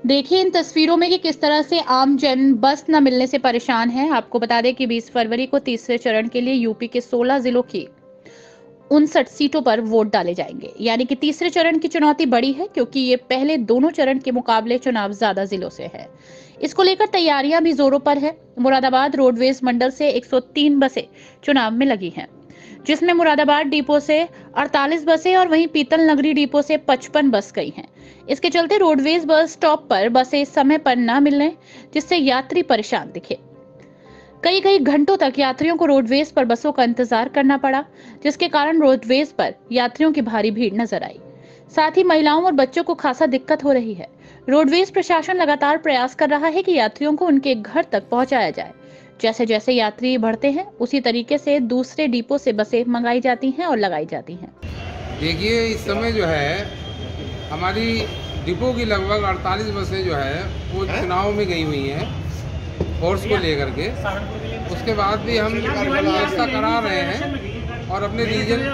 देखिए इन तस्वीरों में कि किस तरह से आम जन बस न मिलने से परेशान है। आपको बता दें कि 20 फरवरी को तीसरे चरण के लिए यूपी के 16 जिलों की 59 सीटों पर वोट डाले जाएंगे। यानी कि तीसरे चरण की चुनौती बड़ी है, क्योंकि ये पहले दोनों चरण के मुकाबले चुनाव ज्यादा जिलों से है। इसको लेकर तैयारियां भी जोरों पर है। मुरादाबाद रोडवेज मंडल से 103 बसें चुनाव में लगी हैं, जिसमें मुरादाबाद डिपो से 48 बसें और वहीं पीतल नगरी डिपो से 55 बस गई हैं। इसके चलते रोडवेज बस स्टॉप पर बसें समय पर न मिलने, जिससे यात्री परेशान दिखे। कई कई घंटों तक यात्रियों को रोडवेज पर बसों का इंतजार करना पड़ा, जिसके कारण रोडवेज पर यात्रियों की भारी भीड़ नजर आई। साथ ही महिलाओं और बच्चों को खासा दिक्कत हो रही है। रोडवेज प्रशासन लगातार प्रयास कर रहा है कि यात्रियों को उनके घर तक पहुंचाया जाए। जैसे जैसे यात्री बढ़ते हैं, उसी तरीके से दूसरे डिपो से बसें मंगाई जाती हैं और लगाई जाती हैं। देखिए, इस समय जो है हमारी डिपो की लगभग 48 बसें जो है वो चुनाव में गई हुई हैं फोर्स को लेकर के। उसके बाद भी हम व्यवस्था करा रहे हैं और अपने रीजन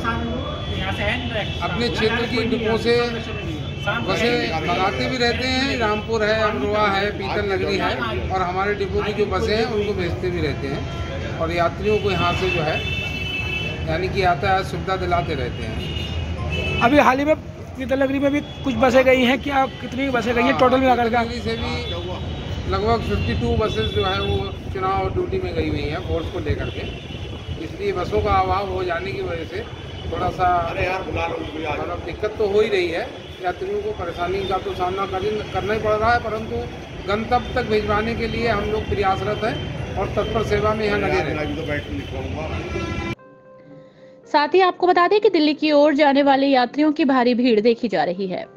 अपने क्षेत्र की डिपो से बसें मंगाते भी रहते हैं। रामपुर है, अमरोहा है, पीतल नगरी है, और हमारे डिपो की जो बसें हैं उनको भेजते भी रहते हैं और यात्रियों को यहाँ से जो है यानी कि यातायात सुविधा दिलाते रहते हैं। अभी हाल ही में पीतल नगरी में भी कुछ बसें गई हैं, क्या कितनी बसें गई हैं टोटल मिलाकर का? से भी लगभग 52 बसेस जो है वो चुनाव ड्यूटी में गई हुई हैं फोर्स को लेकर के। इसलिए बसों का अभाव हो जाने की वजह से थोड़ा सा मतलब दिक्कत तो हो ही रही है। यात्रियों को परेशानी का तो सामना करना ही पड़ रहा है, परंतु गंतव्य तक भिजवाने के लिए हम लोग प्रयासरत हैं और तत्पर सेवा में यहाँ लगे रहते हैं। साथ ही आपको बता दें कि दिल्ली की ओर जाने वाले यात्रियों की भारी भीड़ देखी जा रही है।